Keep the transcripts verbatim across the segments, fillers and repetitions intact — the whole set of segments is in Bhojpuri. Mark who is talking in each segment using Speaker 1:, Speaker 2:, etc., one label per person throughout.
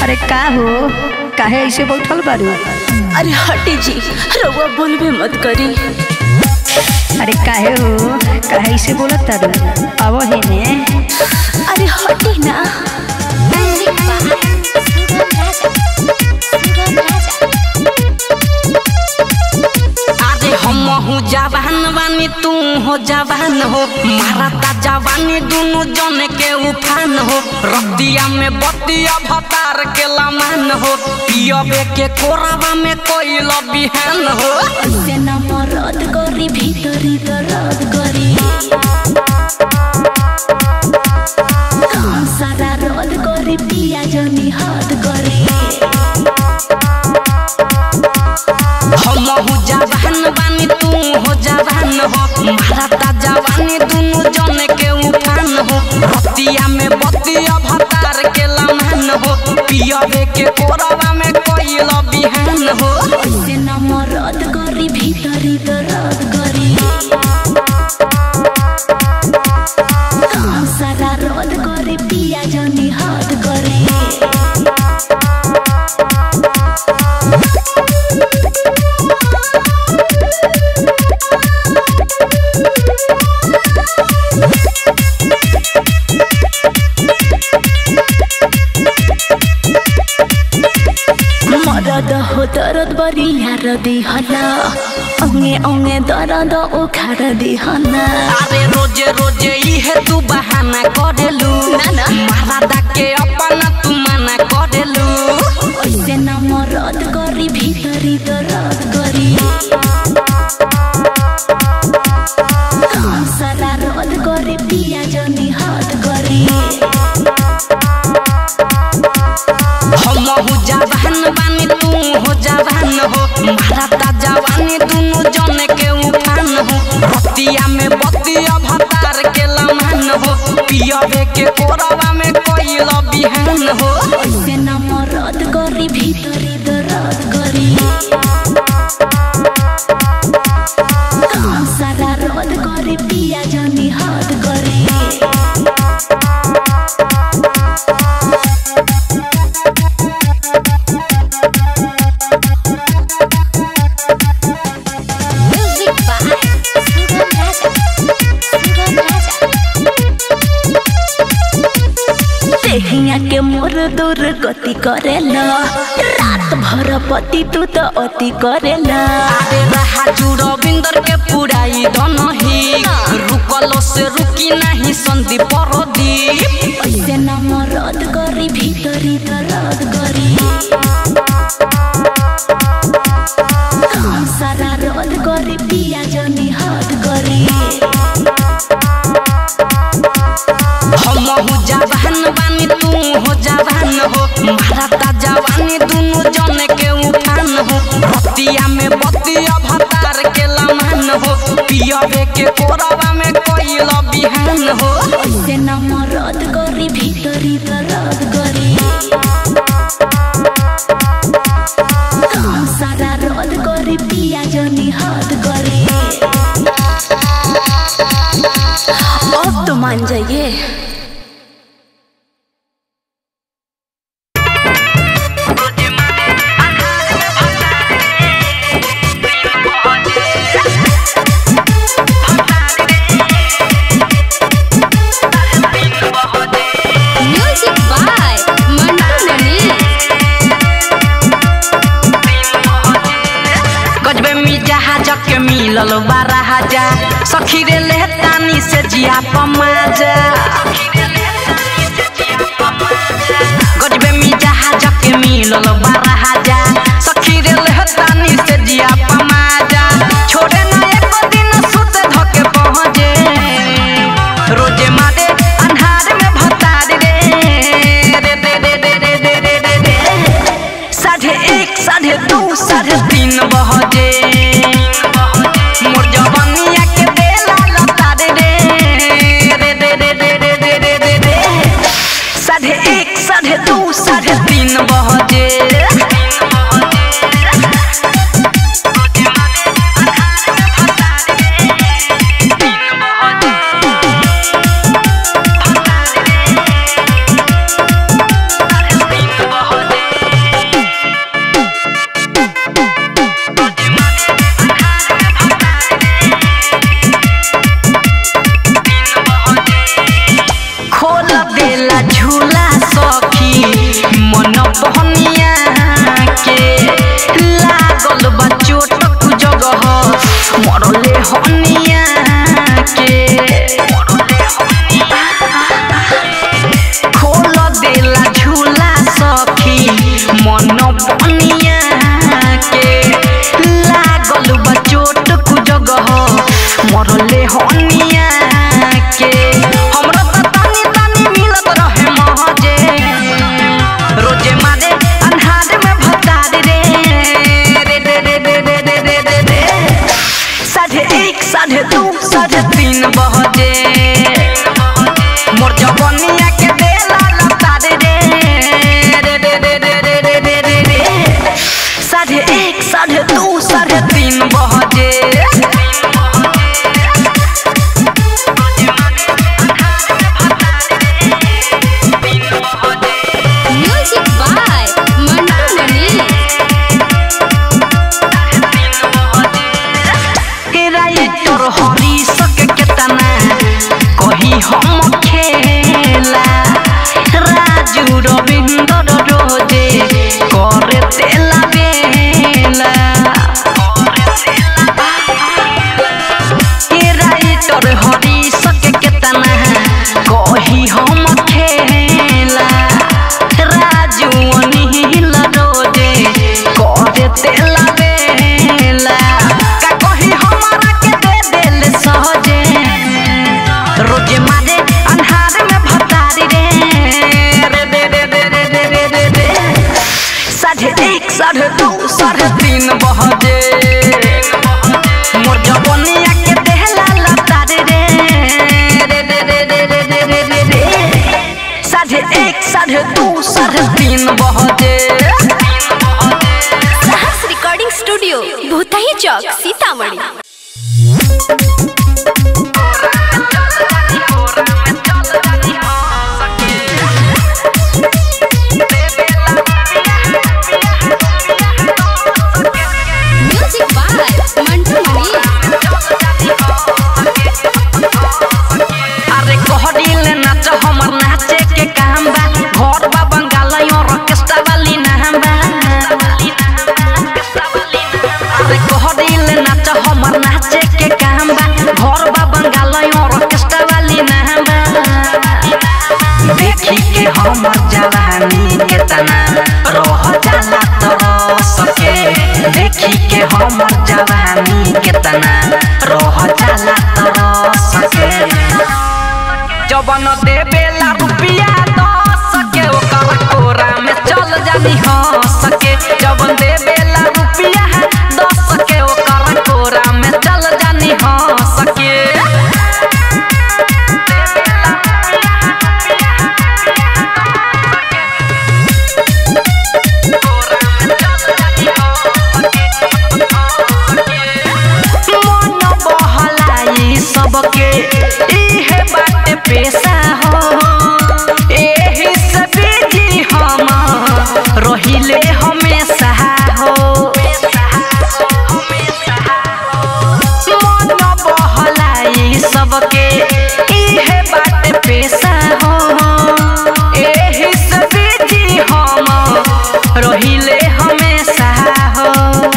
Speaker 1: अरे का हो काहे ऐसे बैठल बारू?
Speaker 2: अरे हटी जी, रउआ बोलबे मत करी।
Speaker 1: अरे काहे हो काहे ऐसे बोलत तारू? आवो है ने।
Speaker 2: अरे हटी ना।
Speaker 3: अरे हम हो जवान बानी तू हो जवान हो, मारता जवानी दोनों जन के उफान हो। रतिया में बतिया भतार के लमान हो, पियबे के कोरावा में कोइल बिहान हो।
Speaker 2: ऐसे न मरद करी भीतरी दर्द करी, काम सारा रद करी पिया जनी हद करी।
Speaker 3: हम हो जवान बानी तू हो जवान हो, मारता जवानी दोनों जन के उफान हो। रतिया में बतिया भतार के लमान हो, पियबे के कोरावा में कोइल बिहान हो।
Speaker 2: ऐसे न मरद करी भीतरी दर्द करी, काम सारा रद करी पिया जनी हद करी। मरद हो दर्द बरिया रदी हला, अंगे अंगे दर्द उखाड़ दी हला।
Speaker 3: अरे रोजे रोजे इहे तू बहाना करेलू,
Speaker 2: ना
Speaker 3: मारदा के अपना तू मना करेलू।
Speaker 2: ऐसे न मरद करी भीतरी दर्द करी, काम सारा रद करी पिया जनी हद करी।
Speaker 3: हम हो जवान बानी तू हो जवान हो, मारता जवानी दोनों जन के उफान हो। रतिया में बतिया भतार के लमान हो, पियबे के कोरवा में कोइल बिहान हो।
Speaker 2: ऐसे न मरद करी भीतरी दर्द करी, काम सारा रद करी पिया जनी हद करी। देहिया के मोर दूर गति करेला, रात भर पति तू तो अति करेला।
Speaker 3: अरे राजू रविंदर के पुराई दनही, रुकलो से रुकी नहीं संदीप परदीप।
Speaker 2: ऐसे न मरद करी भीतरी दर्द करी, काम सारा रद करी पिया जनी हद करी।
Speaker 3: हम हो जवान बानी तू हो जवान हो, मारता जवानी दोनों जन के उफान हो। रतिया में बतिया भतार के लमान हो, पियबे के कोरवा में कोइल बिहान हो।
Speaker 2: ऐसे न मरद करी भीतरी दर्द करी, काम सारा रद करी पिया जनी हद करी। अब तो मान जाइए।
Speaker 3: मिलल बारह हजार सखी रे लेतानी से जिया पमाजा, गजबे मी जहाज के मिलल बारह हजार सखी रे लेतानी से जिया पमाजा। छोड़े ना एक दिन सुत धके पहुंचे, रोजे मारे अन्हार में भतार रे रे रे रे रे रे रे रे रे रे। साढ़े एक साढ़े दो साढ़े तीन बजे मोर जवानिया के बेला लता रे रे रे रे रे रे रे रे रे रे। साढ़े एक साढ़े दो साढ़े तीन बजे बजे सखी मन बहनिया के लागल बा चोट कु जगह मरले हनिया के खोल देला झूला सखी मन बहनिया के लागल बा चोट कु जगह मरले हनिया के हमरा त तानी तानी मिलत रहे महजे रोजे मारे अन्हार में भतार रे रे रे रे रे रे रे रे रे रे साढ़े एक साढ़े दो साढ़े तीन बजे मोर जवनिया के देला लतार रे रे रे रे रे रे रे रे रे रे साढ़े एक साढ़े दो साढ़े तीन बजे
Speaker 2: music by Mantu Mani.
Speaker 3: Writer Hari सके केतना कही हम खेला राजू रविंद्र रोजे करे तेला बेला राइटर हरी सके केतना कही हम खेला राजू अनिल रोजे करे तेला बेला का कही हमारा के दे देल सहजे रोजे मारे अन्हार में भतारी रे रे रे रे रे रे रे रे रे साढ़े एक साढ़े दो साढ़े तीन बजे मोर जवनिया के देहला लतारी रे रे रे रे रे रे रे रे रे साढ़े एक साढ़े दो साढ़े तीन बजे
Speaker 2: Sahas recording studio Bhutahi Chowk Sitamarhi. Music by Mantu Mani.
Speaker 3: अरे कहडिल नाच हमर नाचे के काम बा घर बा बंगाल ऑर्केस्ट्रा वाली नाम बा अरे कहडिल नाच हमर नाचे के काम बा घर बा बंगाल ऑर्केस्ट्रा वाली नाम बा देखी के हमर जवानी केतना रह जाला तो सके देखी के हमर जवानी केतना रह जाला तो सके जवन देवेला रुपिया दस के ओकर कोरा में चल जानी हंस के जवन देवेला रुपिया दस के ओकर कोरा में चल जानी हंस के मन बहलाई सबके इहे बाटे पेशा हो एही से बिजी हम रहिले हमेशा हो मन बहलाई सबके इहे बाटे पेशा हो एही से बिजी हम रहिले हमेशा हो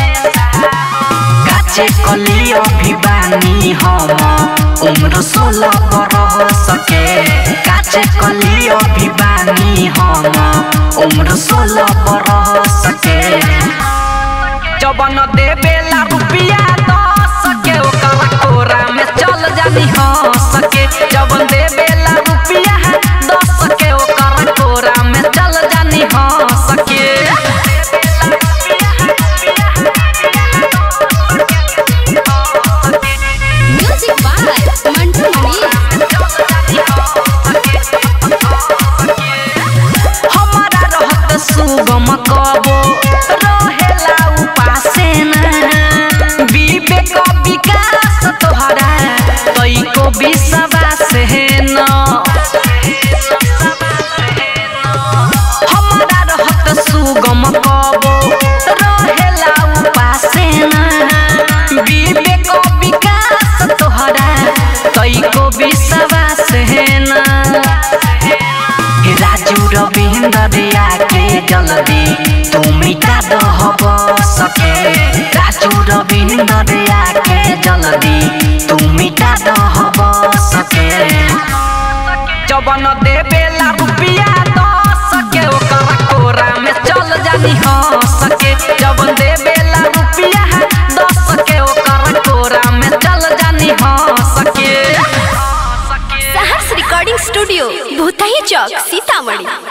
Speaker 3: काचे कली अभिबानी हम उम्र सोलह बरस के काचे कली अभिबानी हम उम्र सोलह बरस के जवन देवेला रुपिया दस के ओकर कोरा में चल जानी हंस के जवन देवेला रुपिया दस के ओकर कोरा में चल जानी हंस के
Speaker 2: म्यूजिक बाय मंटू मनी।
Speaker 3: हमारा रहत सुगम कबो रहेला उपासे न विवेक विकास तोहरा तई को विश्वास है न हमारा रहत सुगम कबो